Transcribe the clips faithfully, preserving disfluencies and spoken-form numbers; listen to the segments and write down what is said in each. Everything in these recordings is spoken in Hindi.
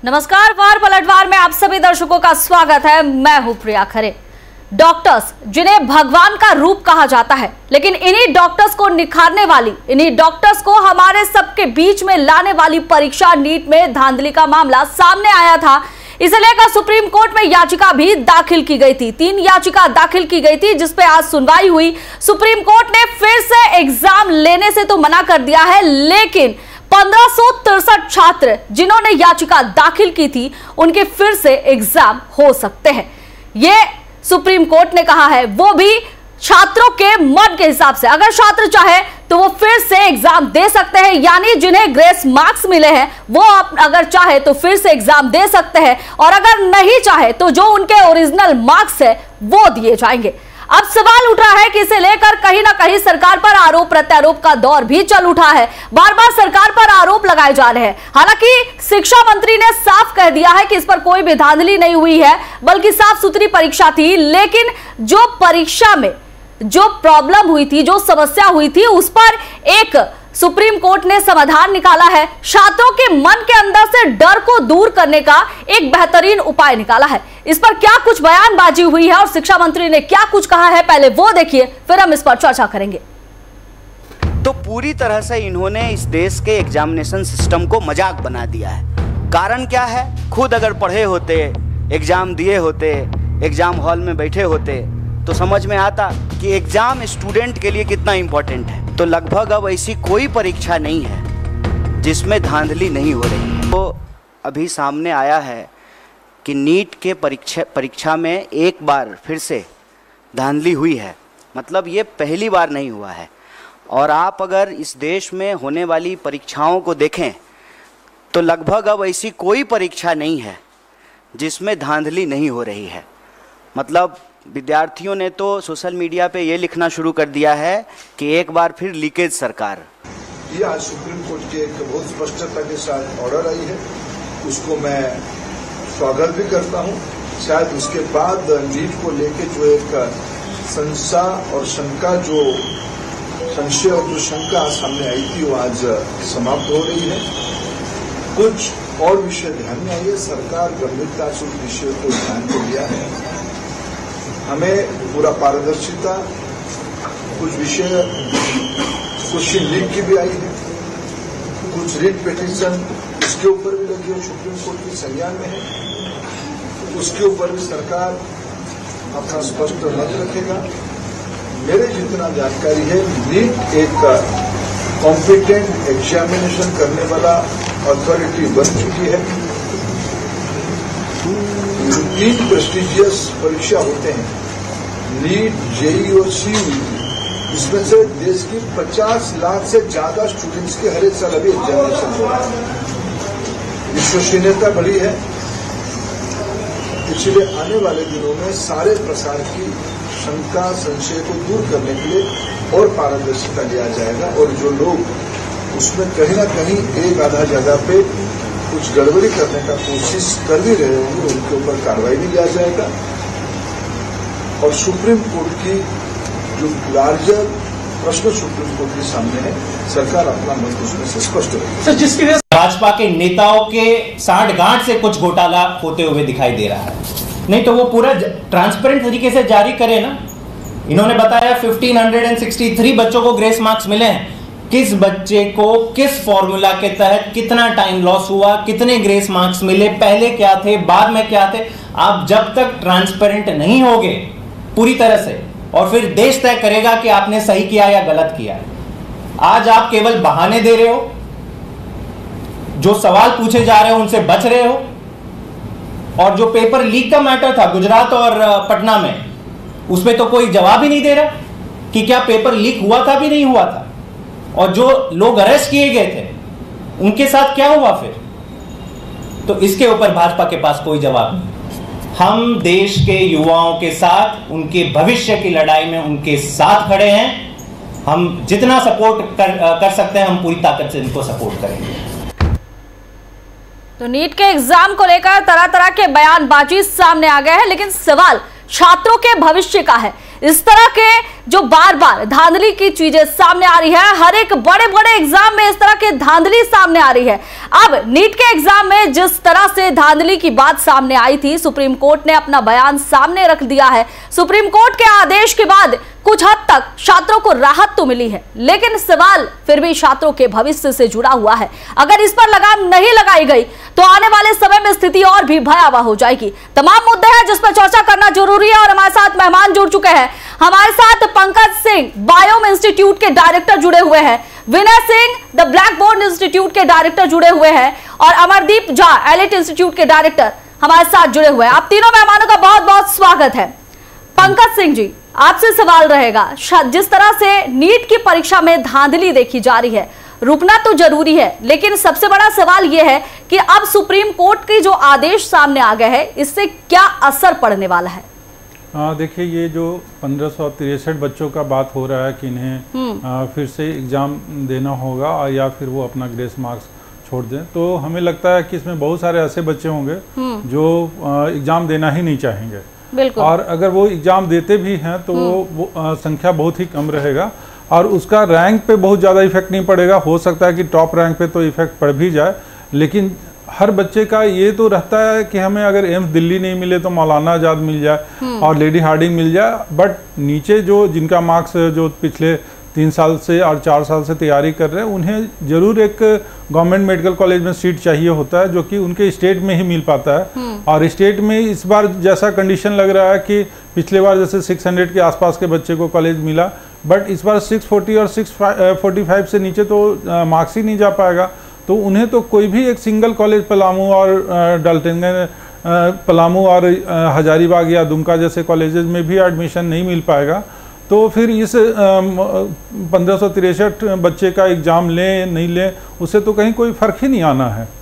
नमस्कार, वार पलटवार में आप सभी दर्शकों का स्वागत है। मैं हूं प्रिया खरे। डॉक्टर्स जिन्हें भगवान का रूप कहा जाता है, लेकिन इन्हीं डॉक्टर्स को निखारने वाली, इन्हीं डॉक्टर्स को हमारे सबके बीच में लाने वाली परीक्षा नीट में धांधली का मामला सामने आया था। इसे लेकर सुप्रीम कोर्ट में याचिका भी दाखिल की गई थी। तीन याचिका दाखिल की गई थी, जिसपे आज सुनवाई हुई। सुप्रीम कोर्ट ने फिर से एग्जाम लेने से तो मना कर दिया है, लेकिन पंद्रह सौ तिरसठ छात्र जिन्होंने याचिका दाखिल की थी, उनके फिर से एग्जाम हो सकते हैं। ये सुप्रीम कोर्ट ने कहा है, वो भी छात्रों के मन के हिसाब से। अगर छात्र चाहे तो वो फिर से एग्जाम दे सकते हैं, यानी जिन्हें ग्रेस मार्क्स मिले हैं वो अगर चाहे तो फिर से एग्जाम दे सकते हैं, और अगर नहीं चाहे तो जो उनके ओरिजिनल मार्क्स है वो दिए जाएंगे। अब सवाल उठ रहा है कि इसे लेकर कहीं ना कहीं सरकार पर आरोप प्रत्यारोप का दौर भी चल उठा है। बार बार सरकार पर आरोप लगाए जा रहे हैं। हालांकि शिक्षा मंत्री ने साफ कह दिया है कि इस पर कोई भी धांधली नहीं हुई है, बल्कि साफ सुथरी परीक्षा थी। लेकिन जो परीक्षा में जो प्रॉब्लम हुई थी, जो समस्या हुई थी, उस पर एक सुप्रीम कोर्ट ने समाधान निकाला है। छात्रों के मन के अंदर से डर को दूर करने का एक बेहतरीन उपाय निकाला है। इस पर क्या कुछ बयानबाजी हुई है और शिक्षा मंत्री ने क्या कुछ कहा है, पहले वो देखिए, फिर हम इस पर चर्चा करेंगे। तो पूरी तरह से इन्होंने इस देश के एग्जामिनेशन सिस्टम को मजाक बना दिया है। कारण क्या है? खुद अगर पढ़े होते, एग्जाम दिए होते, एग्जाम हॉल में बैठे होते, तो समझ में आता कि एग्जाम स्टूडेंट के लिए कितना इंपॉर्टेंट है। तो लगभग अब ऐसी कोई परीक्षा नहीं है जिसमें धांधली नहीं हो रही है। तो अभी सामने आया है कि नीट के परीक्षा परीक्षा में एक बार फिर से धांधली हुई है। मतलब ये पहली बार नहीं हुआ है। और आप अगर इस देश में होने वाली परीक्षाओं को देखें तो लगभग अब ऐसी कोई परीक्षा नहीं है जिसमें धांधली नहीं हो रही है। मतलब विद्यार्थियों ने तो सोशल मीडिया पे ये लिखना शुरू कर दिया है कि एक बार फिर लीकेज सरकार। ये आज सुप्रीम कोर्ट के एक बहुत स्पष्टता के साथ ऑर्डर आई है, उसको मैं स्वागत भी करता हूं। शायद उसके बाद नीट को लेके जो एक संशय और शंका जो संशय और जो शंका सामने आई थी वो आज समाप्त हो रही है। कुछ और विषय ध्यान में आइए, सरकार गंभीरता से उस विषय को ध्यान को लिया है। हमें पूरा पारदर्शिता, कुछ विषय क्वेश्चन लीक की भी आई है, कुछ रिट पिटीशन उसके ऊपर भी लगी है, सुप्रीम कोर्ट की संज्ञान में है, उसके ऊपर भी सरकार अपना स्पष्ट मत रखेगा। मेरे जितना जानकारी है, नीट एक कॉम्पिटेंट एग्जामिनेशन करने वाला अथॉरिटी बन चुकी है। तीन प्रेस्टिजियस परीक्षा होते हैं, नीट, जेई और सीयूईटी, इसमें से देश की पचास लाख से ज्यादा स्टूडेंट्स के हर एक साल अभी एग्जामिनेशन हो रहा है। विश्वसनीयता बढ़ी है, इसलिए आने वाले दिनों में सारे प्रसार की शंका संशय को दूर करने के लिए और पारदर्शिता लिया जाएगा, और जो लोग उसमें कहीं ना कहीं एक आधा जगह पे कुछ गड़बड़ी करने का कोशिश कर भी रहे होंगे, उनके ऊपर कार्रवाई भी किया जाएगा। और सुप्रीम कोर्ट की जो लार्जर प्रश्न सुप्रीम कोर्ट के सामने है, सरकार अपना मत उसमें से स्पष्ट रखेगी। जिसकी वजह से भाजपा के नेताओं के सांठगांठ से कुछ घोटाला होते हुए दिखाई दे रहा है। नहीं तो वो पूरा ट्रांसपेरेंट तरीके से जारी करे ना। इन्होंने बताया पंद्रह सौ तिरसठ बच्चों को ग्रेस मार्क्स मिले हैं। किस बच्चे को किस फॉर्मूला के तहत कितना टाइम लॉस हुआ, कितने ग्रेस मार्क्स मिले, पहले क्या थे, बाद में क्या थे। आप जब तक ट्रांसपेरेंट नहीं होगे पूरी तरह से, और फिर देश तय करेगा कि आपने सही किया या गलत किया। आज आप केवल बहाने दे रहे हो, जो सवाल पूछे जा रहे हो उनसे बच रहे हो। और जो पेपर लीक का मैटर था गुजरात और पटना में, उसमें तो कोई जवाब ही नहीं दे रहा कि क्या पेपर लीक हुआ था भी नहीं हुआ था। और जो लोग अरेस्ट किए गए थे उनके साथ क्या हुआ फिर? तो इसके ऊपर भाजपा के पास कोई जवाब नहीं। हम देश के युवाओं के साथ, उनके भविष्य की लड़ाई में उनके साथ खड़े हैं। हम जितना सपोर्ट कर, कर सकते हैं, हम पूरी ताकत से इनको सपोर्ट करेंगे। तो नीट के एग्जाम को लेकर तरह तरह के बयानबाजी सामने आ गए हैं, लेकिन सवाल छात्रों के भविष्य का है। इस तरह के जो बार बार धांधली की चीजें सामने आ रही है, हर एक बड़े बड़े एग्जाम में इस तरह के धांधली सामने आ रही है। अब नीट के एग्जाम में जिस तरह से धांधली की बात सामने आई थी, सुप्रीम कोर्ट ने अपना बयान सामने रख दिया है। सुप्रीम कोर्ट के आदेश के बाद कुछ हद तक छात्रों को राहत तो मिली है, लेकिन सवाल फिर भी छात्रों के भविष्य से जुड़ा हुआ है। अगर इस पर लगाम नहीं लगाई गई तो आने वाले समय में स्थिति और भी भयावह हो जाएगी। तमाम मुद्दे हैं जिस पर चर्चा करना जरूरी है और हमारे साथ मेहमान जुड़ चुके हैं। हमारे साथ पंकज सिंह बायोम इंस्टीट्यूट के डायरेक्टर जुड़े हुए हैं, Vinay Singh the black board institute के डायरेक्टर जुड़े हुए हैं और अमरदीप झा एलिट इंस्टीट्यूट के डायरेक्टर हमारे साथ जुड़े हुए हैं। आप तीनों मेहमानों का बहुत बहुत स्वागत है। पंकज सिंह जी, आपसे सवाल रहेगा, जिस तरह से नीट की परीक्षा में धांधली देखी जा रही है, रुकना तो जरूरी है, लेकिन सबसे बड़ा सवाल यह है कि अब सुप्रीम कोर्ट की जो आदेश सामने आ गए हैं, इससे क्या असर पड़ने वाला है? हाँ, देखिए, ये जो पंद्रह सौ तिरसठ बच्चों का बात हो रहा है कि इन्हें आ, फिर से एग्ज़ाम देना होगा या फिर वो अपना ग्रेस मार्क्स छोड़ दें, तो हमें लगता है कि इसमें बहुत सारे ऐसे बच्चे होंगे जो एग्ज़ाम देना ही नहीं चाहेंगे। बिल्कुल। और अगर वो एग्ज़ाम देते भी हैं तो वो आ, संख्या बहुत ही कम रहेगा और उसका रैंक पे बहुत ज़्यादा इफेक्ट नहीं पड़ेगा। हो सकता है कि टॉप रैंक पे तो इफेक्ट पड़ भी जाए, लेकिन हर बच्चे का ये तो रहता है कि हमें अगर एम्स दिल्ली नहीं मिले तो मौलाना आज़ाद मिल जाए और लेडी हार्डिंग मिल जाए, बट नीचे जो जिनका मार्क्स जो पिछले तीन साल से और चार साल से तैयारी कर रहे हैं, उन्हें ज़रूर एक गवर्नमेंट मेडिकल कॉलेज में सीट चाहिए होता है, जो कि उनके स्टेट में ही मिल पाता है। और स्टेट में इस बार जैसा कंडीशन लग रहा है कि पिछले बार जैसे छह सौ के आसपास के बच्चे को कॉलेज मिला, बट इस बार छह सौ चालीस और छह सौ पैंतालीस से नीचे तो मार्क्स ही नहीं जा पाएगा, तो उन्हें तो कोई भी एक सिंगल कॉलेज पलामू और डाल्टनगंज, पलामू और हजारीबाग या दुमका जैसे कॉलेजेस में भी एडमिशन नहीं मिल पाएगा। तो फिर इस पंद्रह सौ तिरसठ बच्चे का एग्ज़ाम लें नहीं लें, उससे तो कहीं कोई फ़र्क ही नहीं आना है।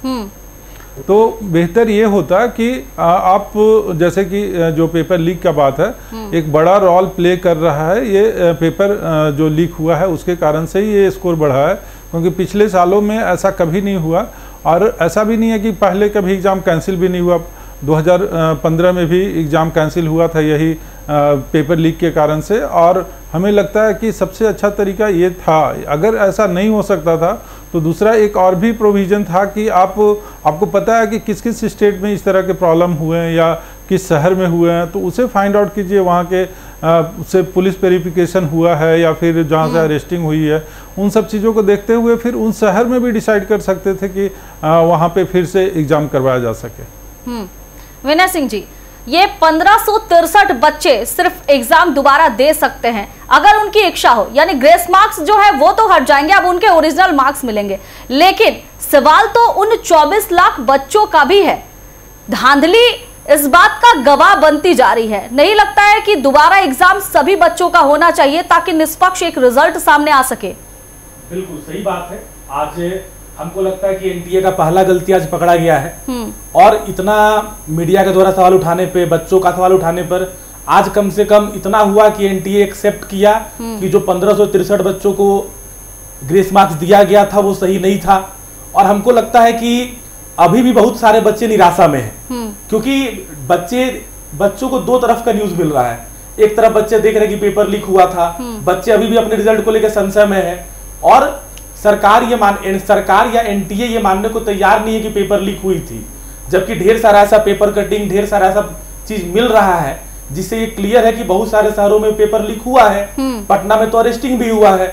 तो बेहतर ये होता कि आप, जैसे कि जो पेपर लीक का बात है, एक बड़ा रोल प्ले कर रहा है ये पेपर जो लीक हुआ है, उसके कारण से ही ये स्कोर बढ़ा है, क्योंकि पिछले सालों में ऐसा कभी नहीं हुआ। और ऐसा भी नहीं है कि पहले कभी एग्ज़ाम कैंसिल भी नहीं हुआ। दो हज़ार पंद्रह में भी एग्ज़ाम कैंसिल हुआ था यही पेपर लीक के कारण से। और हमें लगता है कि सबसे अच्छा तरीका ये था, अगर ऐसा नहीं हो सकता था तो दूसरा एक और भी प्रोविज़न था कि आप आपको पता है कि किस किस स्टेट में इस तरह के प्रॉब्लम हुए हैं या किस शहर में हुए हैं, तो उसे फाइंड आउट कीजिए, वहाँ के उससे पुलिस वेरिफिकेशन हुआ है या फिर जहाँ से अरेस्टिंग हुई है, उन सब चीज़ों को देखते हुए फिर उन शहर में भी डिसाइड कर सकते थे कि वहाँ पे फिर से एग्ज़ाम करवाया जा सके। विनय सिंह जी, ये पंद्रह सौ तिरसठ बच्चे सिर्फ एग्जाम दोबारा दे सकते हैं अगर उनकी इच्छा हो, यानी ग्रेस मार्क्स जो है वो तो हट जाएंगे, अब उनके ओरिजिनल मार्क्स मिलेंगे। लेकिन सवाल तो उन चौबीस लाख बच्चों का भी है। धांधली इस बात का गवाह बनती जा रही है। नहीं लगता है कि दोबारा एग्जाम सभी बच्चों का होना चाहिए ताकि निष्पक्ष एक रिजल्ट सामने आ सके? बिल्कुल सही बात है। आज हमको लगता है कि एनटीए का पहला गलती आज पकड़ा गया है और इतना मीडिया के द्वारा सवाल उठाने पे, बच्चों का सवाल उठाने पर आज कम से कम इतना हुआ कि एनटीए एक्सेप्ट किया कि जो पंद्रह सौ तिरसठ बच्चों को ग्रेस मार्क्स दिया गया था वो सही नहीं था। और हमको लगता है कि अभी भी बहुत सारे बच्चे निराशा में हैं, क्योंकि बच्चे बच्चों को दो तरफ का न्यूज मिल रहा है। एक तरफ बच्चे देख रहे हैं कि पेपर लीक हुआ था, बच्चे अभी भी अपने रिजल्ट को लेकर संशय में है, और सरकार ये मान सरकार या एनटीए ये मानने को तैयार नहीं है कि पेपर लीक हुई थी, जबकि ढेर सारा ऐसा पेपर कटिंग, ढेर सारा ऐसा चीज मिल रहा है जिससे ये क्लियर है कि बहुत सारे शहरों में पेपर लीक हुआ है। पटना में तो अरेस्टिंग भी हुआ है।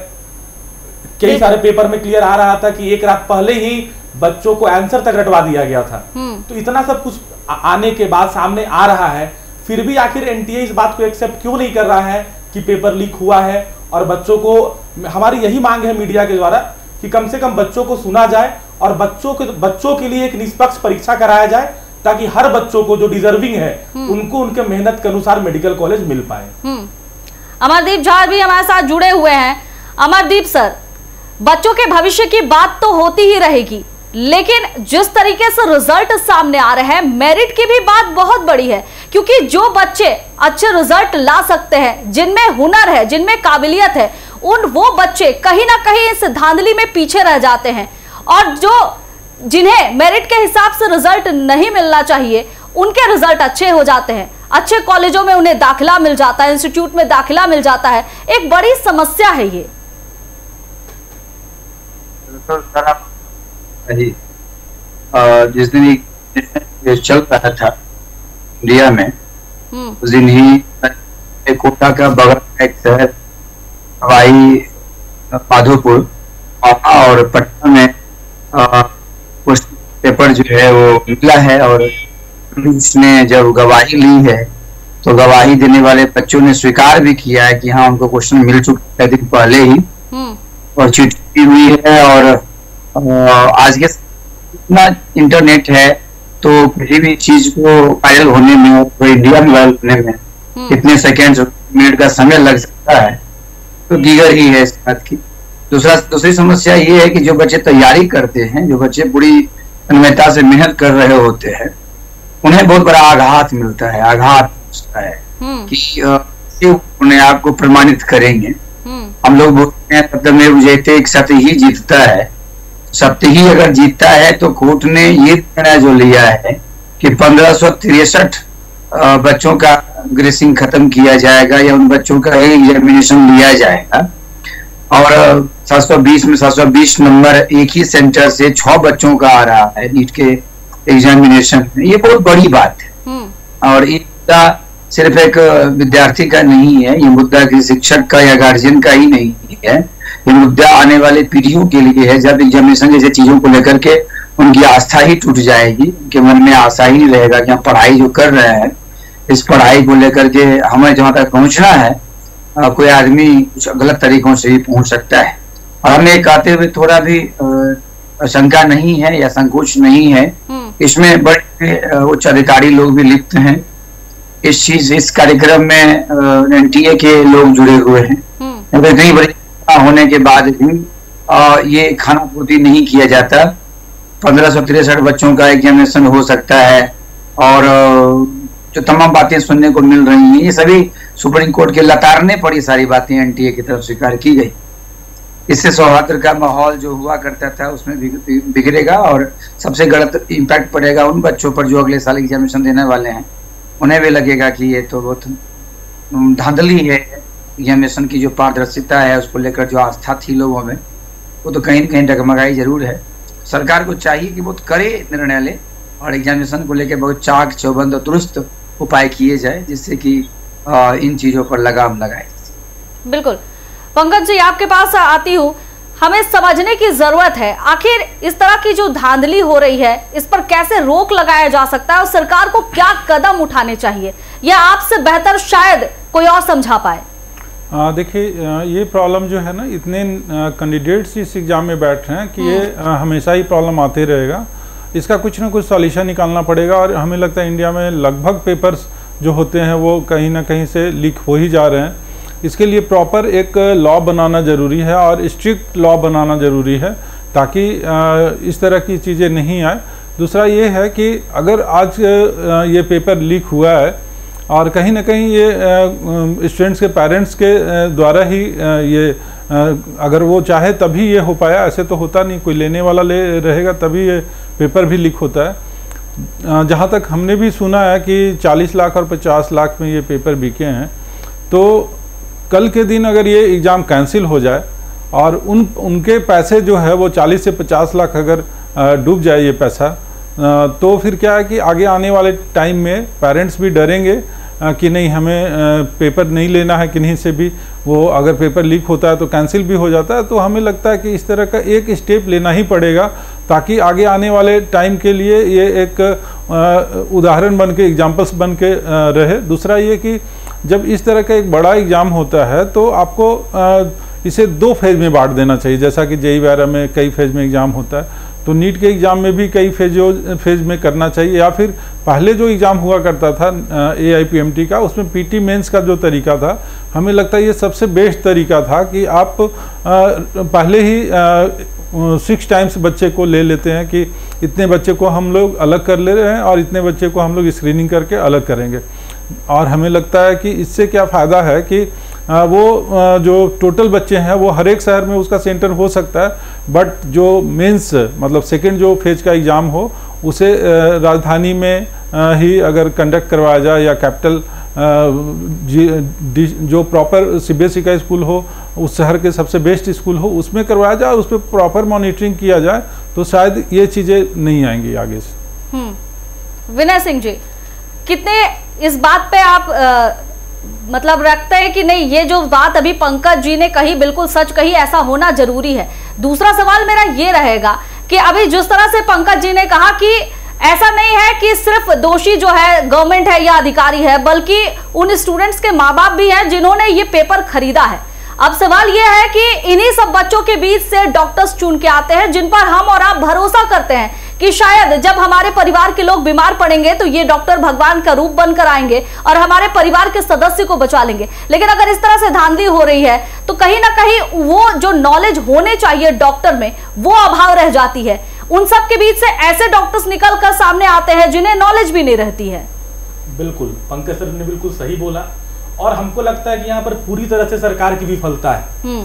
कई सारे पेपर में क्लियर आ रहा था कि एक रात पहले ही बच्चों को आंसर तक रटवा दिया गया था। तो इतना सब कुछ आने के बाद सामने आ रहा है, फिर भी आखिर एनटीए इस बात को एक्सेप्ट क्यों नहीं कर रहा है कि पेपर लीक हुआ है। और बच्चों को, हमारी यही मांग है मीडिया के द्वारा कि कम से कम बच्चों को सुना जाए और बच्चों के बच्चों के लिए एक निष्पक्ष परीक्षा कराया जाए, ताकि हर बच्चों को जो डिजर्विंग है उनको उनके मेहनत के अनुसार मेडिकल कॉलेज मिल पाए। अमरदीप झा भी हमारे साथ जुड़े हुए हैं। अमरदीप सर, बच्चों के भविष्य की बात तो होती ही रहेगी, लेकिन जिस तरीके से रिजल्ट सामने आ रहे हैं, मेरिट की भी बात बहुत बड़ी है, क्योंकि जो बच्चे अच्छे रिजल्ट ला सकते हैं, जिनमें हुनर है, जिनमें काबिलियत है, उन वो बच्चे कहीं ना कहीं इस धांधली में पीछे रह जाते हैं, और जो जिन्हें मेरिट के हिसाब से रिजल्ट नहीं मिलना चाहिए उनके रिजल्ट अच्छे हो जाते हैं। अच्छे कॉलेजों में उन्हें दाखिला मिल जाता है, इंस्टीट्यूट में दाखिला मिल जाता है। एक बड़ी समस्या है ये। जिस दिन ये चल रहा था इंडिया में, उस दिन ही कोटा का बगल का एक शहर हवाई माधोपुर और पटना में कुछ पेपर जो है वो मिला है, और इसने जब गवाही ली है तो गवाही देने वाले बच्चों ने स्वीकार भी किया है कि हाँ उनको क्वेश्चन मिल चुका है दिन पहले ही, और चिट्ठी हुई है। और आज के इतना इंटरनेट है तो किसी भी चीज को वायरल होने में और इंडिया में वायरल होने में कितने सेकेंड मिनट का समय लग सकता है, तो दीगर ही है इस बात की। दूसरा दूसरी समस्या ये है कि जो बच्चे तैयारी करते हैं, जो बच्चे पूरी तन्मयता से मेहनत कर रहे होते हैं, उन्हें बहुत बड़ा आघात मिलता है, आघात होता है कि उन्हें आपको प्रमाणित करेंगे। हम लोग बोलते हैं सत्यमेव जयते, एक सत्य ही जीतता है। सत्य ही अगर जीतता है तो कोर्ट ने ये निर्णय जो लिया है कि पंद्रह सौ तिरसठ बच्चों का ग्रेसिंग खत्म किया जाएगा या उन बच्चों का एग्जामिनेशन लिया जाएगा, और सात सौ बीस में सात सौ बीस नंबर एक ही सेंटर से छह बच्चों का आ रहा है नीट के एग्जामिनेशन में, ये बहुत बड़ी बात है। और ये मुद्दा सिर्फ एक विद्यार्थी का नहीं है, ये मुद्दा किसी शिक्षक का या गार्जियन का ही नहीं है, ये मुद्दा आने वाले पीढ़ियों के लिए है। जब एग्जामिनेशन जैसे चीजों को लेकर के उनकी आस्था ही टूट जाएगी, उनके मन में आशा ही नहीं रहेगा कि हम पढ़ाई जो कर रहे हैं, इस पढ़ाई को लेकर के हमें जहां तक पहुंचना है, आ, कोई आदमी कुछ गलत तरीकों से भी पहुंच सकता है। और हमें एक आते हुए थोड़ा भी आ, शंका नहीं है या संकोच नहीं है, इसमें बड़े उच्च अधिकारी लोग भी लिप्त हैं। इस चीज इस कार्यक्रम में एनटीए के लोग जुड़े हुए हैं। इतनी बड़ी होने के बाद भी आ, ये खाना पूर्ति नहीं किया जाता। पंद्रह सौ तिरसठ बच्चों का एग्जामिनेशन हो सकता है, और जो तमाम बातें सुनने को मिल रही हैं, ये सभी सुप्रीम कोर्ट के लताड़ने पड़ी सारी बातें एनटीए की तरफ स्वीकार की गई। इससे सौहार्द का माहौल जो हुआ करता था उसमें बिगड़ेगा, और सबसे गलत इम्पैक्ट पड़ेगा उन बच्चों पर जो अगले साल एग्जामिनेशन देने वाले हैं। उन्हें भी लगेगा कि ये तो बहुत धांधली है, एग्जामिनेशन की जो पारदर्शिता है उसको लेकर जो आस्था थी लोगों में, वो तो कहीं न कहीं डगमगाई जरूर है। सरकार को चाहिए कि बहुत कड़े निर्णय ले और एग्जामिनेशन को लेकर बहुत चाक चौबंद और दुरुस्त उपाय किए जाए, जिससे कि इन चीजों पर लगाम लगाए। बिल्कुल पंकज जी, आपके पास आती हूँ। हमें समझने की जरूरत है आखिर इस तरह की जो धांधली हो रही है इस पर कैसे रोक लगाया जा सकता है और सरकार को क्या कदम उठाने चाहिए, या आपसे बेहतर शायद कोई और समझा पाए। देखिए, ये प्रॉब्लम जो है ना, इतने कैंडिडेट्स इस एग्जाम में बैठ रहे हैं कि ये आ, हमेशा ही प्रॉब्लम आते रहेगा। इसका कुछ ना कुछ सॉल्यूशन निकालना पड़ेगा, और हमें लगता है इंडिया में लगभग पेपर्स जो होते हैं वो कहीं ना कहीं से लीक हो ही जा रहे हैं। इसके लिए प्रॉपर एक लॉ बनाना ज़रूरी है और स्ट्रिक्ट लॉ बनाना ज़रूरी है, ताकि इस तरह की चीज़ें नहीं आए। दूसरा ये है कि अगर आज ये पेपर लीक हुआ है और कहीं ना कहीं ये स्टूडेंट्स के पेरेंट्स के द्वारा ही ये अगर वो चाहे तभी ये हो पाया, ऐसे तो होता नहीं, कोई लेने वाला ले रहेगा तभी ये पेपर भी लीक होता है। जहाँ तक हमने भी सुना है कि चालीस लाख और पचास लाख में ये पेपर बिके हैं, तो कल के दिन अगर ये एग्ज़ाम कैंसिल हो जाए और उन उनके पैसे जो है वो चालीस से पचास लाख अगर डूब जाए ये पैसा, तो फिर क्या है कि आगे आने वाले टाइम में पेरेंट्स भी डरेंगे कि नहीं, हमें पेपर नहीं लेना है किन्हीं से भी। वो अगर पेपर लीक होता है तो कैंसिल भी हो जाता है। तो हमें लगता है कि इस तरह का एक स्टेप लेना ही पड़ेगा, ताकि आगे आने वाले टाइम के लिए ये एक उदाहरण बन के, एग्जाम्पल्स बन के रहे। दूसरा ये कि जब इस तरह का एक बड़ा एग्ज़ाम होता है तो आपको इसे दो फेज़ में बांट देना चाहिए। जैसा कि जेईई वगैरह में कई फेज़ में एग्ज़ाम होता है, तो नीट के एग्ज़ाम में भी कई फेजो फेज़ में करना चाहिए। या फिर पहले जो एग्ज़ाम हुआ करता था A I P M T का, उसमें पीटी मेंस का जो तरीका था, हमें लगता है ये सबसे बेस्ट तरीका था कि आप आ, पहले ही सिक्स टाइम्स बच्चे को ले लेते हैं कि इतने बच्चे को हम लोग अलग कर ले रहे हैं और इतने बच्चे को हम लोग स्क्रीनिंग करके अलग करेंगे। और हमें लगता है कि इससे क्या फ़ायदा है कि आ, वो आ, जो टोटल बच्चे हैं वो हर एक शहर में उसका सेंटर हो सकता है, बट जो मेंस मतलब सेकंड जो फेज का एग्ज़ाम हो उसे राजधानी में ही अगर कंडक्ट करवाया जाए, या कैपिटल जो प्रॉपर सीबीएसई का स्कूल हो, उस शहर के सबसे बेस्ट स्कूल हो, उसमें करवाया जाए, उस पर प्रॉपर मॉनिटरिंग किया जाए, तो शायद ये चीज़ें नहीं आएंगी आगे से। विनय सिंह जी, कितने इस बात पे आप आ, मतलब रखते हैं कि नहीं, ये जो बात अभी पंकज जी ने कही बिल्कुल सच कही, ऐसा होना जरूरी है? दूसरा सवाल मेरा ये रहेगा कि अभी जिस तरह से पंकज जी ने कहा कि ऐसा नहीं है कि सिर्फ दोषी जो है गवर्नमेंट है या अधिकारी है, बल्कि उन स्टूडेंट्स के माँ बाप भी हैं जिन्होंने ये पेपर खरीदा है। अब सवाल यह है कि इन्हीं सब बच्चों के बीच से डॉक्टर्स चुन के आते हैं जिन पर हम और आप भरोसा करते हैं कि शायद जब हमारे परिवार के लोग बीमार पड़ेंगे तो ये डॉक्टर भगवान का रूप बनकर आएंगे और हमारे परिवार के सदस्य को बचा लेंगे। लेकिन अगर इस तरह से धांधली हो रही है तो कहीं ना कहीं वो जो नॉलेज होने चाहिए डॉक्टर में, वो अभाव रह जाती है। उन सब के बीच से ऐसे डॉक्टर्स निकल कर सामने आते हैं जिन्हें नॉलेज भी नहीं रहती है। बिल्कुल, पंकज सर ने बिल्कुल सही बोला, और हमको लगता है कि यहाँ पर पूरी तरह से सरकार की विफलता है।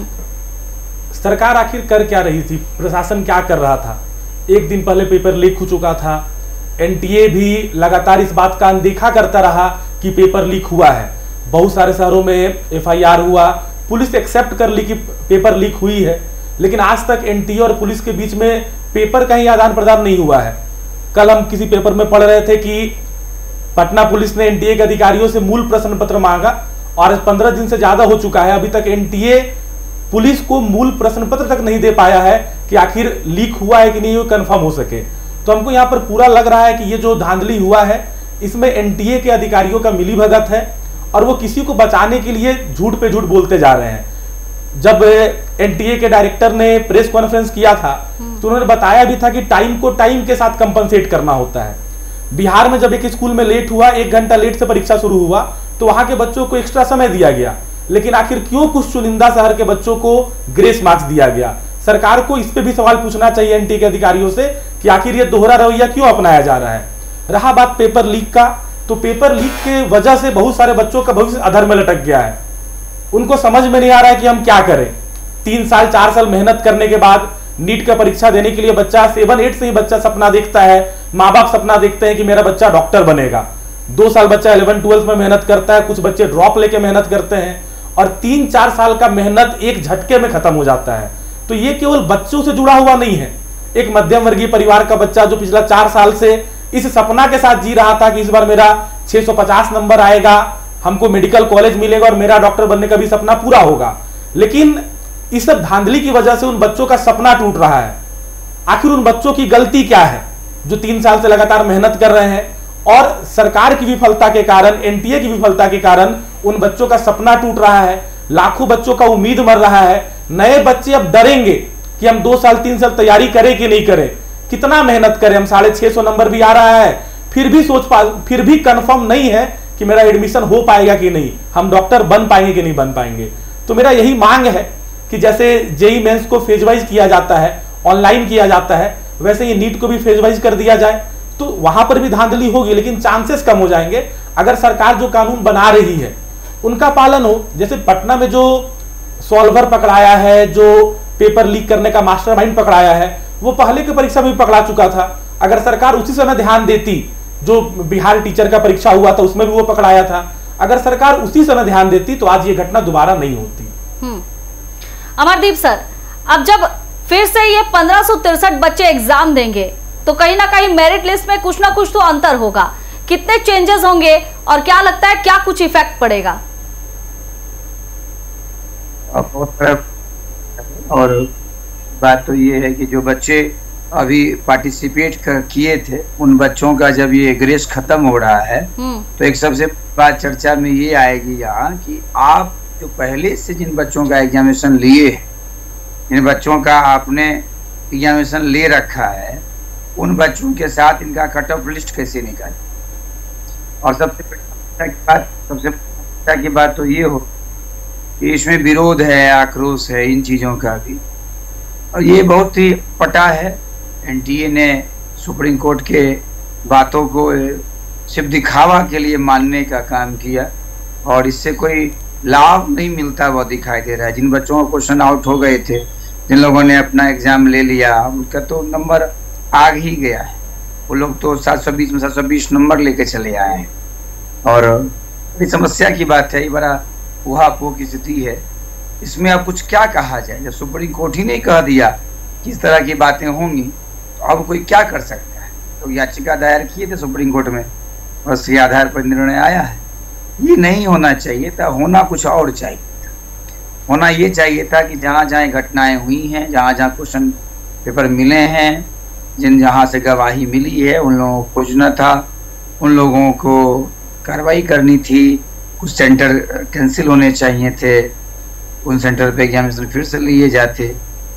सरकार आखिर कर क्या रही थी, प्रशासन क्या कर रहा था? एक दिन पहले पेपर लीक हो चुका था, एनटीए भी लगातार इस बात का अनदेखा करता रहा कि पेपर लीक हुआ है। बहुत सारे शहरों में एफआईआर हुआ, पुलिस एक्सेप्ट कर ली कि पेपर लीक हुई है, लेकिन आज तक एनटीए और पुलिस के बीच में पेपर का ही आदान प्रदान नहीं हुआ है। कल हम किसी पेपर में पढ़ रहे थे कि पटना पुलिस ने एनटीए के अधिकारियों से मूल प्रश्न पत्र मांगा, और पंद्रह दिन से ज्यादा हो चुका है, अभी तक एनटीए पुलिस को मूल प्रश्न पत्र तक नहीं दे पाया है कि आखिर लीक हुआ है कि नहीं, वो कंफर्म हो सके। तो हमको यहाँ पर पूरा लग रहा है कि ये जो धांधली हुआ है, इसमें एनटीए के अधिकारियों का मिलीभगत है, और वो किसी को बचाने के लिए झूठ पे झूठ बोलते जा रहे हैं। जब एनटीए के डायरेक्टर ने प्रेस कॉन्फ्रेंस किया था तो उन्होंने बताया भी था कि टाइम को टाइम के साथ कंपनसेट करना होता है। बिहार में जब एक स्कूल में लेट हुआ, एक घंटा लेट से परीक्षा शुरू हुआ, तो वहां के बच्चों को एक्स्ट्रा समय दिया गया, लेकिन आखिर क्यों कुछ चुनिंदा शहर के बच्चों को ग्रेस मार्क्स दिया गया? सरकार को इस पे भी सवाल पूछना चाहिए एनटीए के अधिकारियों से कि आखिर ये दोहरा रवैया क्यों अपनाया जा रहा है। रहा बात पेपर लीक का, तो पेपर लीक के वजह से बहुत सारे बच्चों का भविष्य अधर में लटक गया है। उनको समझ में नहीं आ रहा है कि हम क्या करें। तीन साल चार साल मेहनत करने के बाद नीट का परीक्षा देने के लिए बच्चा सेवन एट से ही बच्चा सपना देखता है, माँ बाप सपना देखते हैं कि मेरा बच्चा डॉक्टर बनेगा। दो साल बच्चा इलेवन ट्वेल्थ में मेहनत करता है, कुछ बच्चे ड्रॉप लेके मेहनत करते हैं, और तीन चार साल का मेहनत एक झटके में खत्म हो जाता है। तो ये केवल बच्चों से जुड़ा हुआ नहीं है। एक मध्यम वर्गीय परिवार का बच्चा जो पिछला चार साल से इस सपना के साथ जी रहा था कि इस बार मेरा छह सौ पचास नंबर आएगा, हमको मेडिकल कॉलेज मिलेगा और मेरा डॉक्टर बनने का भी सपना पूरा होगा, लेकिन इस सब धांधली की वजह से उन बच्चों का सपना टूट रहा है। आखिर उन बच्चों की गलती क्या है जो तीन साल से लगातार मेहनत कर रहे हैं, और सरकार की विफलता के कारण, एनटीए की विफलता के कारण उन बच्चों का सपना टूट रहा है, लाखों बच्चों का उम्मीद मर रहा है। नए बच्चे अब डरेंगे कि हम दो साल तीन साल तैयारी करें कि नहीं करें, कितना मेहनत करें, हम साढ़े छह सौ नंबर भी आ रहा है, फिर भी सोच पा फिर भी कंफर्म नहीं है कि मेरा एडमिशन हो पाएगा कि नहीं, हम डॉक्टर बन पाएंगे कि नहीं बन पाएंगे। तो मेरा यही मांग है कि जैसे जेई मेंस को फेज वाइज किया जाता है, ऑनलाइन किया जाता है, वैसे ही नीट को भी फेज वाइज कर दिया जाए, तो वहां पर भी धांधली होगी लेकिन चांसेस कम हो जाएंगे अगर सरकार जो कानून बना रही है उनका पालन हो। जैसे पटना में जो सॉल्वर पकड़ाया है, जो पेपर लीक करने का मास्टरमाइंड पकड़ाया है, वो पहले की परीक्षा में भी पकड़ा चुका था। अगर सरकार उसी समय ध्यान देती, जो बिहार टीचर का परीक्षा हुआ था उसमें भी वो पकड़ाया था, अगर सरकार उसी समय ध्यान देती तो आज ये घटना दोबारा नहीं होती। अमरदीप सर, अब जब फिर से ये पंद्रह सौ तिरसठ बच्चे एग्जाम देंगे तो कहीं ना कहीं मेरिट लिस्ट में कुछ ना कुछ तो अंतर होगा, कितने चेंजेस होंगे और क्या लगता है क्या कुछ इफेक्ट पड़ेगा? और बात तो ये है कि जो बच्चे अभी पार्टिसिपेट किए थे उन बच्चों का जब ये ग्रेस खत्म हो रहा है तो एक सबसे बात चर्चा में ये आएगी यहाँ कि आप जो पहले से जिन बच्चों का एग्जामिनेशन लिए, जिन बच्चों का आपने एग्जामिनेशन ले रखा है, उन बच्चों के साथ इनका कट ऑफ लिस्ट कैसे निकाले। और सबसे बड़ी बात सबसे बड़ी की बात तो ये हो कि इसमें विरोध है, आक्रोश है इन चीज़ों का भी, और ये बहुत ही पटा है। एनटीए ने सुप्रीम कोर्ट के बातों को सिर्फ दिखावा के लिए मानने का काम किया और इससे कोई लाभ नहीं मिलता वो दिखाई दे रहा है। जिन बच्चों को क्वेश्चन आउट हो गए थे, जिन लोगों ने अपना एग्जाम ले लिया, उनका तो नंबर आ ही गया है। वो लोग तो सात सौ बीस में सात सौ बीस नंबर लेके चले आए हैं। और बड़ी समस्या की बात है, ये बड़ा उहापोह की स्थिति है। इसमें अब कुछ क्या कहा जाए, जब सुप्रीम कोर्ट ही नहीं कह दिया कि इस तरह की बातें होंगी तो अब कोई क्या कर सकता है। तो याचिका दायर किए थे सुप्रीम कोर्ट में और उसके आधार पर निर्णय आया है। ये नहीं होना चाहिए था, होना कुछ और चाहिए था। होना ये चाहिए था कि जहाँ जहाँ घटनाएं हुई हैं, जहाँ जहाँ क्वेश्चन पेपर मिले हैं, जिन जहाँ से गवाही मिली है, उन लोगों को खोजना था, उन लोगों को कार्रवाई करनी थी। कुछ सेंटर कैंसिल होने चाहिए थे, उन सेंटर पे एग्जामिनेशन फिर से लिए जाते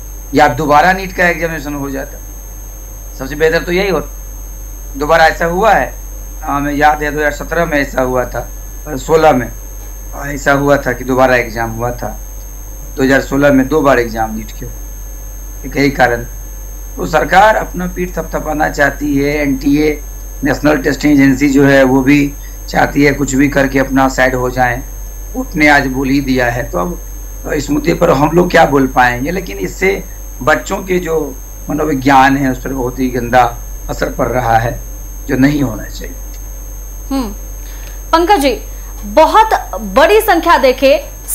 या दोबारा नीट का एग्जामिनेशन हो जाता। सबसे बेहतर तो यही होता। दोबारा ऐसा हुआ है, हमें याद है दो हज़ार सत्रह में ऐसा हुआ था, सोलह में ऐसा हुआ था कि दोबारा एग्ज़ाम हुआ था। दो हज़ार सोलह में दो बार एग्ज़ाम नीट के, एक ही कारण। तो सरकार अपना पीठ थपथपाना चाहती है। एनटीए नेशनल टेस्टिंग एजेंसी जो है वो भी चाहती है कुछ भी करके अपना साइड हो जाए। उसने आज बोल ही दिया है, तो अब इस मुद्दे पर हम लोग क्या बोल पाएंगे। लेकिन इससे बच्चों के जो मनोविज्ञान है उस पर बहुत ही गंदा असर पड़ रहा है, जो नहीं होना चाहिए। हम्म पंकज जी, बहुत बड़ी संख्या देखे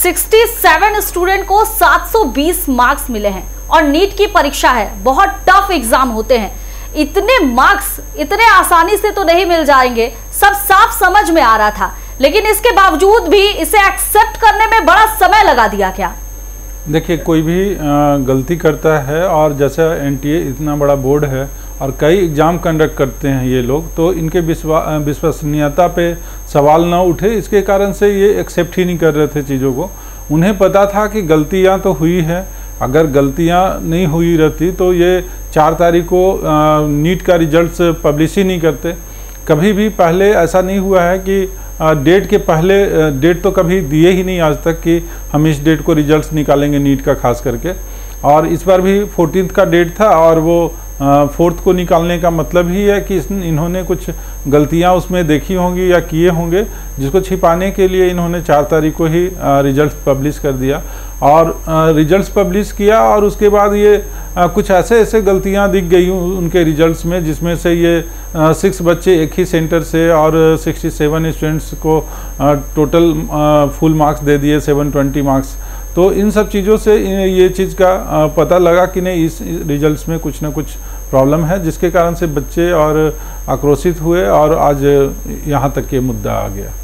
सड़सठ स्टूडेंट को सात सौ बीस मार्क्स मिले हैं और नीट की परीक्षा है, बहुत टफ एग्जाम होते हैं। इतने मार्क्स इतने आसानी से तो नहीं मिल जाएंगे, सब साफ समझ में आ रहा था, लेकिन इसके बावजूद भी इसे एक्सेप्ट करने में बड़ा समय लगा दिया क्या? देखिए, कोई भी गलती करता है और जैसा एनटीए इतना बड़ा बोर्ड है और कई एग्ज़ाम कंडक्ट करते हैं ये लोग, तो इनके विश्वसनीयता पे सवाल ना उठे, इसके कारण से ये एक्सेप्ट ही नहीं कर रहे थे चीज़ों को। उन्हें पता था कि गलतियां तो हुई है, अगर गलतियां नहीं हुई रहती तो ये चार तारीख को नीट का रिजल्ट्स पब्लिश ही नहीं करते। कभी भी पहले ऐसा नहीं हुआ है कि डेट के पहले, डेट तो कभी दिए ही नहीं आज तक कि हम इस डेट को रिजल्ट्स निकालेंगे नीट का खास करके। और इस बार भी फोर्टीन का डेट था और वो फोर्थ को निकालने का मतलब ही है कि इन्होंने कुछ गलतियां उसमें देखी होंगी या किए होंगे, जिसको छिपाने के लिए इन्होंने चार तारीख को ही रिजल्ट्स पब्लिश कर दिया। और रिजल्ट्स पब्लिश किया और उसके बाद ये आ, कुछ ऐसे ऐसे गलतियां दिख गई उनके रिजल्ट्स में, जिसमें से ये आ, सिक्स बच्चे एक ही सेंटर से और सिक्सटी सेवन स्टूडेंट्स को आ, टोटल आ, फुल मार्क्स दे दिए, सेवन ट्वेंटी मार्क्स। तो इन सब चीज़ों से ये चीज़ का आ, पता लगा कि नहीं, इस रिजल्ट्स में कुछ ना कुछ प्रॉब्लम है, जिसके कारण से बच्चे और आक्रोशित हुए और आज यहाँ तक ये मुद्दा आ गया।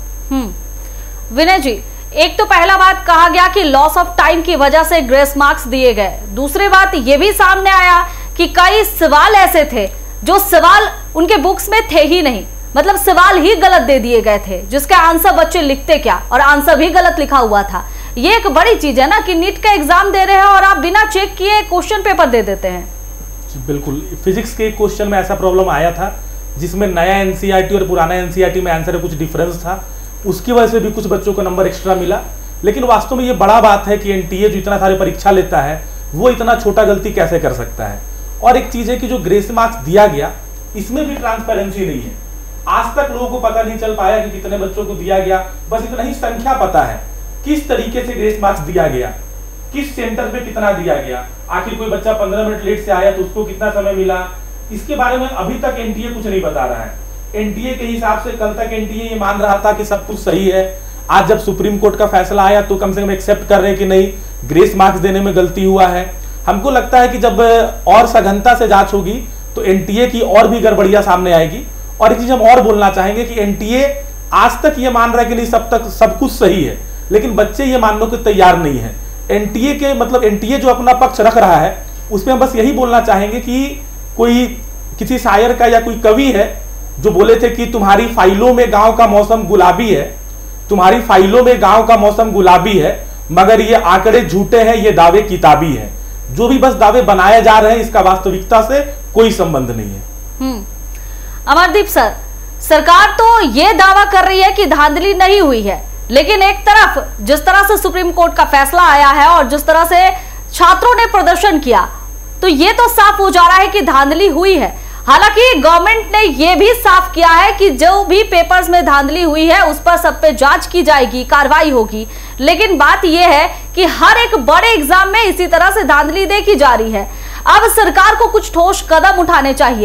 हम्म विनय जी, एक तो पहला बात कहा गया कि लॉस ऑफ टाइम की वजह से ग्रेस मार्क्स दिए गए। दूसरी बात ये भी सामने आया कि कई सवाल ऐसे थे जो सवाल उनके बुक्स में थे ही नहीं, मतलब सवाल ही गलत दे दिए गए थे, जिसका आंसर बच्चे लिखते क्या और आंसर भी गलत लिखा हुआ था। ये एक बड़ी चीज है ना कि नीट का एग्जाम दे रहे हैं और आप बिना चेक किए क्वेश्चन पेपर दे देते हैं। बिल्कुल, फिजिक्स के क्वेश्चन में ऐसा प्रॉब्लम आया था जिसमें नया एनसीईआरटी और पुराना एनसीईआरटी में आंसर में कुछ डिफरेंस था, उसकी वजह से भी कुछ बच्चों को नंबर एक्स्ट्रा मिला। लेकिन वास्तव में ये बड़ा बात है कि एनटीए जो इतना सारे परीक्षा लेता है वो इतना छोटा गलती कैसे कर सकता है। और एक चीज है कि जो ग्रेस मार्क्स दिया गया इसमें भी ट्रांसपेरेंसी नहीं है। आज तक लोगों को पता नहीं चल पाया कि कितने बच्चों को दिया गया, बस इतना ही संख्या पता है, किस तरीके से ग्रेस मार्क्स दिया गया, किस सेंटर पे कितना दिया गया, आखिर कोई बच्चा पंद्रह मिनट लेट से आया तो उसको कितना समय मिला, इसके बारे में अभी तक एनटीए कुछ नहीं बता रहा है। एनटीए के हिसाब से कल तक एनटीए ये मान रहा था कि सब कुछ सही है। आज जब सुप्रीम कोर्ट का फैसला आया तो कम से कम एक्सेप्ट कर रहे हैं कि नहीं, ग्रेस मार्क्स देने में गलती हुआ है। हमको लगता है कि जब और सघनता से जांच होगी तो एनटीए की और भी गड़बड़ियां सामने आएगी। और एक चीज हम और बोलना चाहेंगे कि एनटीए आज तक ये मान रहा है कि नहीं सब तक सब कुछ सही है, लेकिन बच्चे ये मानने को तैयार नहीं है। एनटीए के मतलब एनटीए जो अपना पक्ष रख रहा है उसमें हम बस यही बोलना चाहेंगे कि कोई किसी शायर का या कोई कवि है जो बोले थे कि तुम्हारी फाइलों में गांव का मौसम गुलाबी है, तुम्हारी फाइलों में गांव का मौसम गुलाबी है, मगर ये आंकड़े झूठे हैं, ये दावे किताबी है। जो भी बस दावे बनाए जा रहे हैं इसका वास्तविकता से कोई संबंध नहीं है। हम्म अमरदीप सर, सरकार तो ये दावा कर रही है कि धांधली नहीं हुई है, लेकिन एक तरफ जिस तरह से सुप्रीम कोर्ट का फैसला आया है और जिस तरह से छात्रों ने प्रदर्शन किया, तो ये तो साफ हो जा रहा है कि धांधली हुई है। हालांकि गवर्नमेंट ने यह भी साफ किया है कि जो भी पेपर्स में धांधली हुई है उस पर सब पे जांच की जाएगी, कार्रवाई होगी। लेकिन बात यह है कि हर एक बड़े एग्जाम में इसी तरह से धांधली देखी जा रही है। अब सरकार को कुछ ठोस कदम उठाने चाहिए।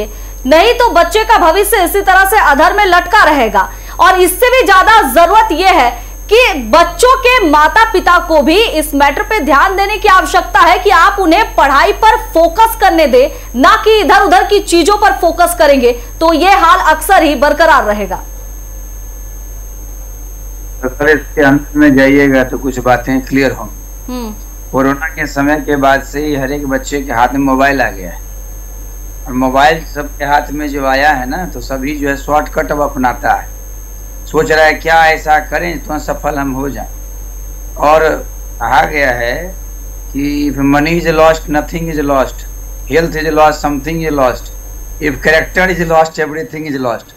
नहीं तो बच्चे का भविष्य इसी तरह से अधर में लटका रहेगा। और इससे भी ज्यादा जरूरत यह है कि बच्चों के माता पिता को भी इस मैटर पे ध्यान देने की आवश्यकता है कि आप उन्हें पढ़ाई पर फोकस करने दें, ना कि इधर उधर की चीजों पर फोकस करेंगे तो ये हाल अक्सर ही बरकरार रहेगा। अगर इसके अंत में जाइएगा तो कुछ बातें क्लियर होंगी। कोरोना के समय के बाद से ही हर एक बच्चे के हाथ में मोबाइल आ गया है, और मोबाइल सबके हाथ में जो आया है ना, तो सभी जो है शॉर्टकट अब अपनाता है, सोच रहा है क्या ऐसा करें तो सफल हम हो जाएं। और कहा गया है कि if money is lost nothing is lost, health is lost something is lost, if character is lost everything is lost.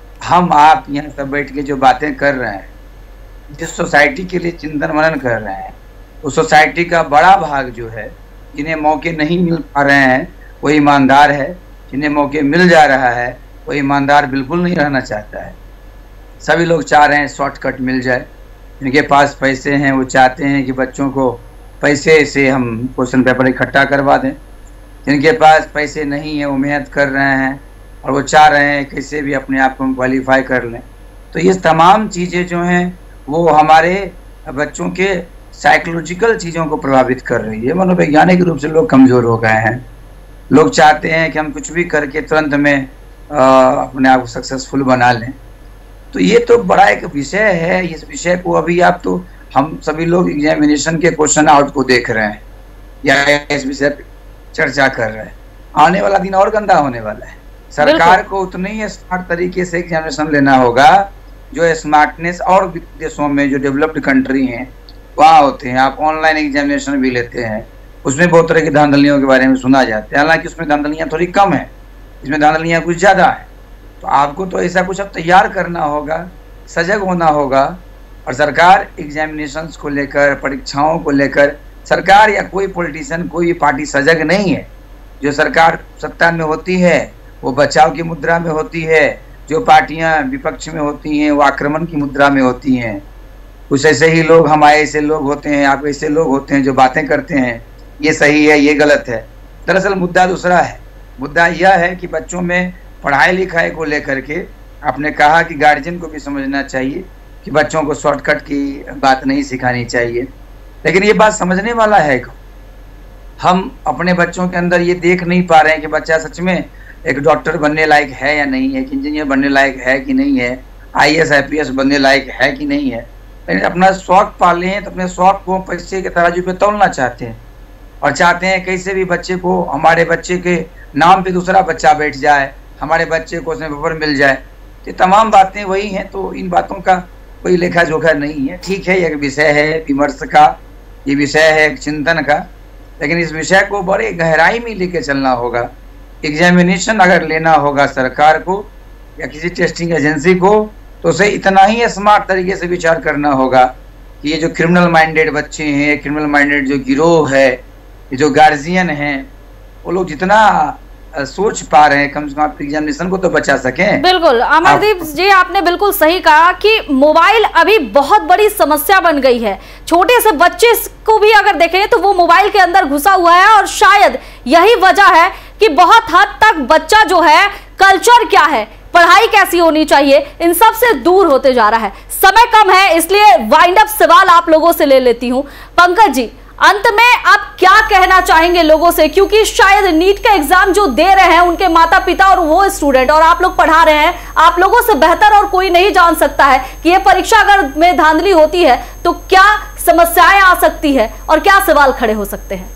हम आप यहाँ सब बैठ के जो बातें कर रहे हैं, जिस सोसाइटी के लिए चिंतन मनन कर रहे हैं, उस सोसाइटी का बड़ा भाग जो है, जिन्हें मौके नहीं मिल पा रहे हैं वो ईमानदार है, जिन्हें मौके मिल जा रहा है वो ईमानदार बिल्कुल नहीं रहना चाहता है। सभी लोग चाह रहे हैं शॉर्टकट मिल जाए, जिनके पास पैसे हैं वो चाहते हैं कि बच्चों को पैसे से हम क्वेश्चन पेपर इकट्ठा करवा दें, जिनके पास पैसे नहीं है वो मेहनत कर रहे हैं और वो चाह रहे हैं कैसे भी अपने आप को हम क्वालिफाई कर लें। तो ये तमाम चीज़ें जो हैं वो हमारे बच्चों के साइकोलॉजिकल चीज़ों को प्रभावित कर रही है। मनोवैज्ञानिक रूप से लोग कमज़ोर हो गए हैं, लोग चाहते हैं कि हम कुछ भी करके तुरंत में आ, अपने आप को सक्सेसफुल बना लें। तो ये तो बड़ा एक विषय है, इस विषय को अभी आप तो हम सभी लोग एग्जामिनेशन के क्वेश्चन आउट को देख रहे हैं या इस विषय पर चर्चा कर रहे हैं। आने वाला दिन और गंदा होने वाला है। सरकार को उतने ही स्मार्ट तरीके से एग्जामिनेशन लेना होगा जो स्मार्टनेस और देशों में जो डेवलप्ड कंट्री हैं वहाँ होते हैं। आप ऑनलाइन एग्जामिनेशन भी लेते हैं, उसमें बहुत तरह की धांधलियों के बारे में सुना जाता है, हालांकि उसमें धांधलियाँ थोड़ी कम है, इसमें धांधलियाँ कुछ ज़्यादा है। तो आपको तो ऐसा कुछ अब तैयार करना होगा, सजग होना होगा। और सरकार एग्जामिनेशंस को लेकर, परीक्षाओं को लेकर, सरकार या कोई पॉलिटिशियन, कोई पार्टी सजग नहीं है। जो सरकार सत्ता में होती है वो बचाव की मुद्रा में होती है, जो पार्टियां विपक्ष में होती हैं वो आक्रमण की मुद्रा में होती हैं। कुछ ऐसे ही लोग, हमारे ऐसे लोग होते हैं, आप ऐसे लोग होते हैं जो बातें करते हैं ये सही है ये गलत है। दरअसल मुद्दा दूसरा है। मुद्दा यह है कि बच्चों में पढ़ाई लिखाई को लेकर के आपने कहा कि गार्जियन को भी समझना चाहिए कि बच्चों को शॉर्टकट की बात नहीं सिखानी चाहिए, लेकिन ये बात समझने वाला है। हम अपने बच्चों के अंदर ये देख नहीं पा रहे हैं कि बच्चा सच में एक डॉक्टर बनने लायक है या नहीं है, एक इंजीनियर बनने लायक है कि नहीं है, I A S I P S बनने लायक है कि नहीं है। लेकिन अपना शौक पाले हैं तो अपने शौक को पैसे के तराजू पे तोलना चाहते हैं और चाहते हैं कैसे भी बच्चे को, हमारे बच्चे के नाम पे दूसरा बच्चा बैठ जाए, हमारे बच्चे को उसमें पेपर मिल जाए। ये तमाम बातें वही हैं। तो इन बातों का कोई लेखा जोखा नहीं है। ठीक है, एक विषय है विमर्श का, ये विषय है एक चिंतन का, लेकिन इस विषय को बड़े गहराई में लेके चलना होगा। एग्जामिनेशन अगर लेना होगा सरकार को या किसी टेस्टिंग एजेंसी को तो उसे इतना ही स्मार्ट तरीके से विचार करना होगा कि ये जो क्रिमिनल माइंडेड बच्चे हैं, क्रिमिनल माइंडेड जो गिरोह है, ये जो गार्जियन हैं, वो लोग जितना सोच पा रहे हैं कम से कम आप एग्जामिनेशन को तो बचा सकें। बिल्कुल अमरदीप जी, आपने बिल्कुल सही कहा कि मोबाइल अभी बहुत बड़ी समस्या बन गई है। छोटे से बच्चे को भी अगर देखें तो वो मोबाइल के अंदर घुसा हुआ है और शायद यही वजह है कि बहुत हद तक बच्चा जो है कल्चर क्या है, पढ़ाई कैसी होनी चाहिए, इन सब से दूर होते जा रहा है। समय कम है इसलिए वाइंड अप सवाल आप लोगों से ले लेती हूं। पंकज जी, अंत में आप क्या कहना चाहेंगे लोगों से, क्योंकि शायद नीट का एग्जाम जो दे रहे हैं उनके माता पिता और वो स्टूडेंट और आप लोग पढ़ा रहे हैं, आप लोगों से बेहतर और कोई नहीं जान सकता है कि ये परीक्षा अगर में धांधली होती है तो क्या समस्याएं आ सकती है और क्या सवाल खड़े हो सकते हैं।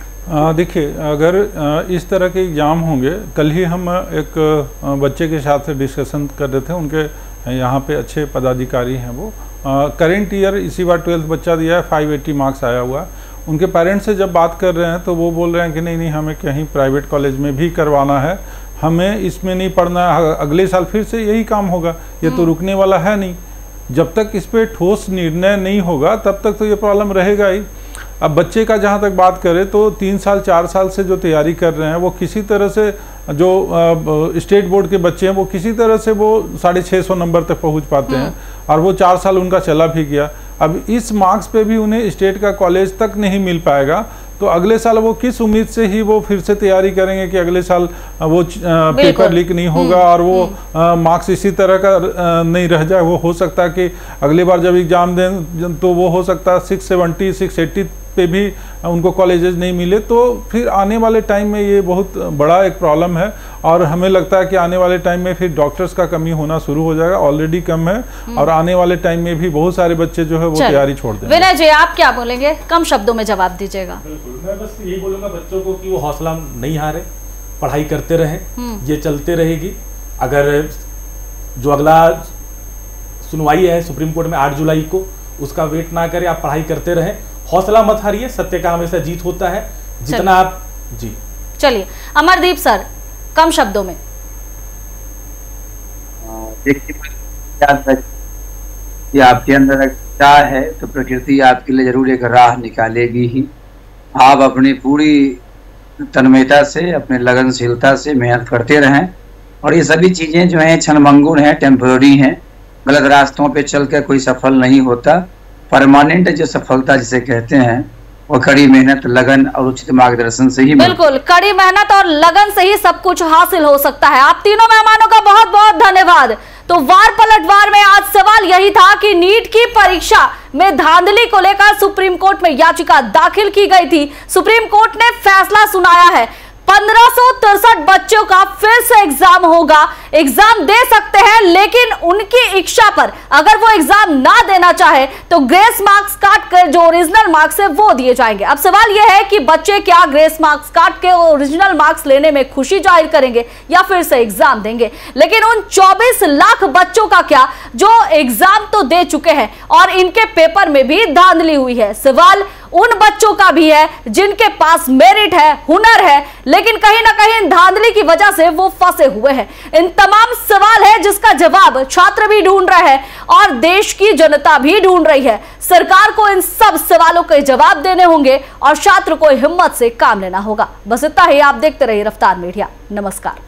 देखिए, अगर आ, इस तरह के एग्ज़ाम होंगे, कल ही हम एक आ, बच्चे के साथ डिस्कशन कर रहे थे, उनके यहाँ पे अच्छे पदाधिकारी हैं, वो करेंट ईयर इसी बार ट्वेल्थ बच्चा दिया है, फाइव एट्टी मार्क्स आया हुआ है। उनके पेरेंट्स से जब बात कर रहे हैं तो वो बोल रहे हैं कि नहीं नहीं हमें कहीं प्राइवेट कॉलेज में भी करवाना है, हमें इसमें नहीं पढ़ना है, अगले साल फिर से यही काम होगा, ये तो रुकने वाला है नहीं। जब तक इस पर ठोस निर्णय नहीं होगा तब तक तो ये प्रॉब्लम रहेगा ही। अब बच्चे का जहाँ तक बात करें तो तीन साल चार साल से जो तैयारी कर रहे हैं वो किसी तरह से, जो स्टेट बोर्ड के बच्चे हैं वो किसी तरह से वो साढ़े छः सौ नंबर तक पहुँच पाते हैं और वो चार साल उनका चला भी गया। अब इस मार्क्स पे भी उन्हें स्टेट का कॉलेज तक नहीं मिल पाएगा तो अगले साल वो किस उम्मीद से ही वो फिर से तैयारी करेंगे कि अगले साल वो पेपर लीक नहीं होगा और वो मार्क्स इसी तरह का नहीं रह जाए। वो हो सकता है कि अगली बार जब एग्जाम दें तो वो हो सकता है सिक्स सेवेंटी सिक्स एट्टी पे भी उनको कॉलेजेस नहीं मिले, तो फिर आने वाले टाइम में ये बहुत बड़ा एक प्रॉब्लम है। और हमें लगता है कि आने वाले टाइम में फिर डॉक्टर्स का कमी होना शुरू हो जाएगा, ऑलरेडी कम है और आने वाले टाइम में भी बहुत सारे बच्चे जो है वो तैयारी छोड़ देंगे। विनय जी, आप क्या बोलेंगे? कम शब्दों में जवाब दीजिएगा। बिल्कुल, मैं बस यही बोलूंगा बच्चों को कि वो हौसला नहीं हारे, पढ़ाई करते रहें, ये चलते रहेगी। अगर जो अगला सुनवाई है सुप्रीम कोर्ट में आठ जुलाई को, उसका वेट ना करें, आप पढ़ाई करते रहें, हौसला मत हारिए, सत्य का हमेशा जीत होता है। जितना आप जी चलिए अमरदीप सर, कम शब्दों में। देखिए कि आपके अंदर अगर चाह है तो प्रकृति आपके लिए जरूर एक राह निकालेगी ही। आप अपनी पूरी तन्मयता से, अपने लगनशीलता से मेहनत करते रहें और ये सभी चीजें जो हैं क्षणभंगुर हैं, टेम्पररी हैं। गलत रास्तों पे चल कर कोई सफल नहीं होता। परमानेंट जो सफलता जिसे कहते हैं वो कड़ी मेहनत, लगन और उचित मार्गदर्शन से ही। बिल्कुल, कड़ी मेहनत और लगन से ही सब कुछ हासिल हो सकता है। आप तीनों मेहमानों का बहुत बहुत धन्यवाद। तो वार पलटवार में आज सवाल यही था कि नीट की परीक्षा में धांधली को लेकर सुप्रीम कोर्ट में याचिका दाखिल की गई थी। सुप्रीम कोर्ट ने फैसला सुनाया है, पंद्रह सौ तिरसठ बच्चों का फिर से एग्जाम होगा। एग्जाम दे सकते हैं, लेकिन उनकी इच्छा पर अगर वो एग्जाम ना देना चाहे तो ग्रेस मार्क्स काट कर जो ओरिजिनल मार्क्स है वो दिए जाएंगे। अब सवाल यह है कि बच्चे क्या ग्रेस मार्क्स काट के ओरिजिनल मार्क्स लेने में खुशी जाहिर करेंगे या फिर से एग्जाम देंगे। लेकिन उन चौबीस लाख बच्चों का क्या जो एग्जाम तो दे चुके हैं और इनके पेपर में भी धांधली हुई है। सवाल उन बच्चों का भी है जिनके पास मेरिट है, हुनर है, लेकिन कहीं ना कहीं धांधली की वजह से वो फंसे हुए हैं। इन तमाम सवाल है जिसका जवाब छात्र भी ढूंढ रहे हैं और देश की जनता भी ढूंढ रही है। सरकार को इन सब सवालों के जवाब देने होंगे और छात्र को हिम्मत से काम लेना होगा। बस इतना ही। आप देखते रहिए रफ्तार मीडिया। नमस्कार।